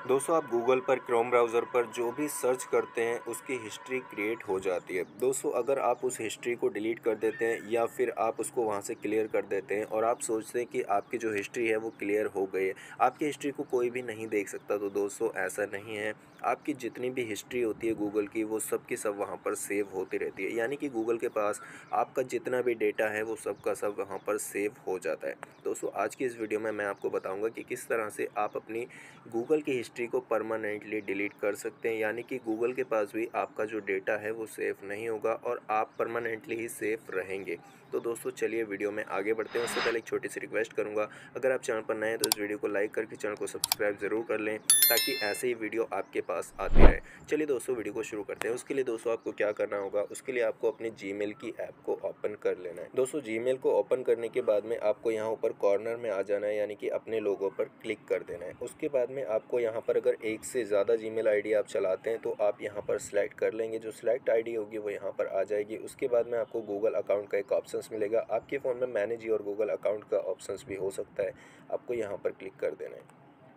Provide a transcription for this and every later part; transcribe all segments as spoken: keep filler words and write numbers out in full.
दोस्तों आप गूगल पर क्रोम ब्राउज़र पर जो भी सर्च करते हैं उसकी हिस्ट्री क्रिएट हो जाती है। दोस्तों अगर आप उस हिस्ट्री को डिलीट कर देते हैं या फिर आप उसको वहाँ से क्लियर कर देते हैं और आप सोचते हैं कि आपकी जो हिस्ट्री है वो क्लियर हो गई है, आपकी हिस्ट्री को कोई भी नहीं देख सकता, तो दोस्तों ऐसा नहीं है। आपकी जितनी भी हिस्ट्री होती है गूगल की, वो सब की सब वहाँ पर सेव होती रहती है। यानी कि गूगल के पास आपका जितना भी डेटा है वो सब का सब वहाँ पर सेव हो जाता है। दोस्तों आज की इस वीडियो में मैं आपको बताऊंगा कि किस तरह से आप अपनी गूगल की हिस्ट्री को परमानेंटली डिलीट कर सकते हैं। यानी कि गूगल के पास भी आपका जो डेटा है वो सेफ़ नहीं होगा और आप परमानेंटली ही सेफ़ रहेंगे। तो दोस्तों चलिए वीडियो में आगे बढ़ते हैं। उससे पहले एक छोटी सी रिक्वेस्ट करूंगा, अगर आप चैनल पर नए हैं तो इस वीडियो को लाइक करके चैनल को सब्सक्राइब ज़रूर कर लें ताकि ऐसे ही वीडियो आपके पास आती रहे। चलिए दोस्तों वीडियो को शुरू करते हैं। उसके लिए दोस्तों आपको क्या करना होगा, उसके लिए आपको अपनी जीमेल की ऐप को ओपन कर लेना है। दोस्तों जीमेल को ओपन करने के बाद में आपको यहाँ ऊपर कॉर्नर में आ जाना है, यानी कि अपने लोगों पर क्लिक कर देना है। उसके बाद में आपको यहाँ पर अगर एक से ज़्यादा जीमेल आईडी आप चलाते हैं तो आप यहाँ पर सिलेक्ट कर लेंगे। जो सिलेक्ट आईडी होगी वो यहाँ पर आ जाएगी। उसके बाद में आपको गूगल अकाउंट का एक ऑप्शंस मिलेगा। आपके फ़ोन में मैनेज योर गूगल अकाउंट का ऑप्शंस भी हो सकता है, आपको यहाँ पर क्लिक कर देना है।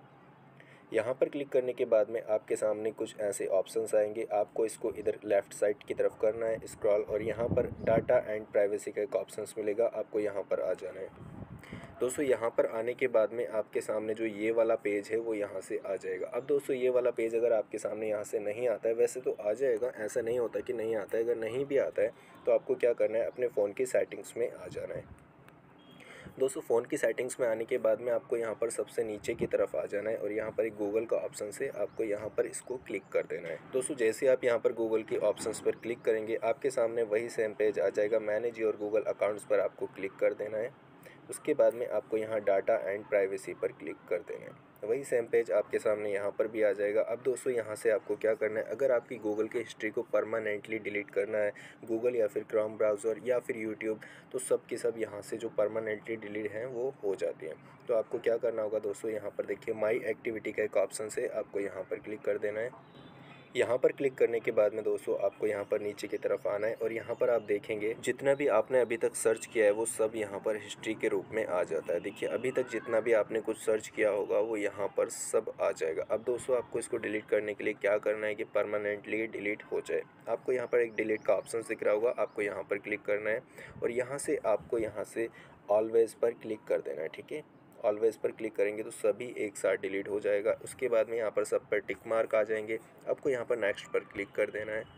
यहाँ पर क्लिक करने के बाद में आपके सामने कुछ ऐसे ऑप्शंस आएंगे। आपको इसको इधर लेफ़्ट साइड की तरफ करना है स्क्रॉल, और यहाँ पर डाटा एंड प्राइवेसी का एक ऑप्शंस मिलेगा, आपको यहाँ पर आ जाना है। दोस्तों यहाँ पर आने के बाद में आपके सामने जो ये वाला पेज है वो यहाँ से आ जाएगा। अब दोस्तों ये वाला पेज अगर आपके सामने यहाँ से नहीं आता है, वैसे तो आ जाएगा, ऐसा नहीं होता कि नहीं आता है। अगर नहीं भी आता है तो आपको क्या करना है, अपने फ़ोन की सेटिंग्स में आ जाना है। दोस्तों फ़ोन की सेटिंग्स में आने के बाद में आपको यहाँ पर सबसे नीचे की तरफ आ जाना है और यहाँ पर एक गूगल का ऑप्शन से आपको यहाँ पर इसको क्लिक कर देना है। दोस्तों जैसे आप यहाँ पर गूगल की ऑप्शंस पर क्लिक करेंगे आपके सामने वही सेम पेज आ जाएगा। मैनेज योर गूगल अकाउंट्स पर आपको क्लिक कर देना है। उसके बाद में आपको यहाँ डाटा एंड प्राइवेसी पर क्लिक कर देना है। वही सेम पेज आपके सामने यहाँ पर भी आ जाएगा। अब दोस्तों यहाँ से आपको क्या करना है, अगर आपकी गूगल की हिस्ट्री को परमानेंटली डिलीट करना है, गूगल या फिर क्रोम ब्राउज़र या फिर यूट्यूब, तो सब की सब यहाँ से जो परमानेंटली डिलीट हैं वो हो जाती हैं। तो आपको क्या करना होगा दोस्तों, यहाँ पर देखिए माई एक्टिविटी का एक ऑप्शन है, आपको यहाँ पर क्लिक कर देना है। यहाँ पर क्लिक करने के बाद में दोस्तों आपको यहाँ पर नीचे की तरफ आना है और यहाँ पर आप देखेंगे जितना भी आपने अभी तक सर्च किया है वो सब यहाँ पर हिस्ट्री के रूप में आ जाता है। देखिए अभी तक जितना भी आपने कुछ सर्च किया होगा वो यहाँ पर सब आ जाएगा। अब दोस्तों आपको इसको डिलीट करने के लिए क्या करना है कि परमानेंटली डिलीट हो जाए, आपको यहाँ पर एक डिलीट का ऑप्शन दिख रहा होगा, आपको यहाँ पर क्लिक करना है और यहाँ से आपको यहाँ से ऑलवेज़ पर क्लिक कर देना है। ठीक है, ऑलवेज़ पर क्लिक करेंगे तो सभी एक साथ डिलीट हो जाएगा। उसके बाद में यहाँ पर सब पर टिक मार्क आ जाएंगे, आपको यहाँ पर नेक्स्ट पर क्लिक कर देना है।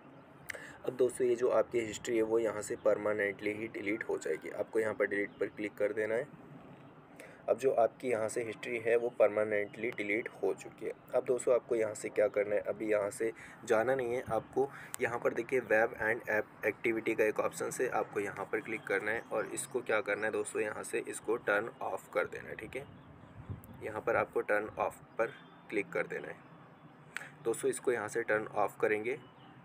अब दोस्तों ये जो आपकी हिस्ट्री है वो यहाँ से परमानेंटली ही डिलीट हो जाएगी, आपको यहाँ पर डिलीट पर क्लिक कर देना है। अब जो आपकी यहाँ से हिस्ट्री है वो परमानेंटली डिलीट हो चुकी है। अब दोस्तों आपको यहाँ से क्या करना है, अभी यहाँ से जाना नहीं है, आपको यहाँ पर देखिए वेब एंड ऐप एक्टिविटी का एक ऑप्शन है, आपको यहाँ पर क्लिक करना है और इसको क्या करना है दोस्तों, यहाँ से इसको टर्न ऑफ कर देना है। ठीक है, यहाँ पर आपको टर्न ऑफ पर क्लिक कर देना है। दोस्तों इसको यहाँ से टर्न ऑफ करेंगे।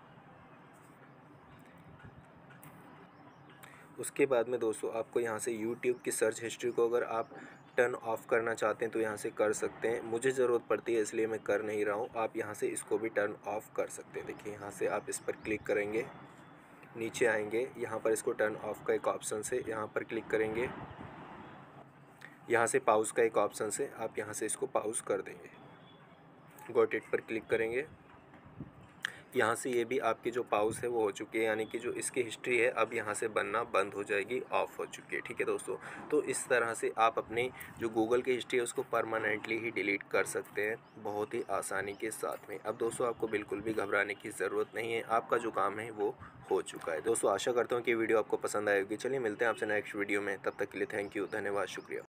उसके बाद में दोस्तों आपको यहाँ से यूट्यूब की सर्च हिस्ट्री को अगर आप टर्न ऑफ करना चाहते हैं तो यहाँ से कर सकते हैं। मुझे ज़रूरत पड़ती है इसलिए मैं कर नहीं रहा हूँ, आप यहाँ से इसको भी टर्न ऑफ कर सकते हैं। देखिए यहाँ से आप इस पर क्लिक करेंगे, नीचे आएंगे, यहाँ पर इसको टर्न ऑफ का एक ऑप्शन है, यहाँ पर क्लिक करेंगे। यहाँ से पाउज़ का एक ऑप्शन है, आप यहाँ से इसको पाउज़ कर देंगे। गॉट इट पर क्लिक करेंगे। यहाँ से ये भी आपकी जो पाउज़ है वो हो चुकी है, यानी कि जो इसकी हिस्ट्री है अब यहाँ से बनना बंद हो जाएगी, ऑफ हो चुकी है। ठीक है दोस्तों, तो इस तरह से आप अपनी जो गूगल की हिस्ट्री है उसको परमानेंटली ही डिलीट कर सकते हैं, बहुत ही आसानी के साथ में। अब दोस्तों आपको बिल्कुल भी घबराने की ज़रूरत नहीं है, आपका जो काम है वो हो चुका है। दोस्तों आशा करता हूँ कि वीडियो आपको पसंद आएगी। चलिए मिलते हैं आपसे नेक्स्ट वीडियो में, तब तक के लिए थैंक यू, धन्यवाद, शुक्रिया।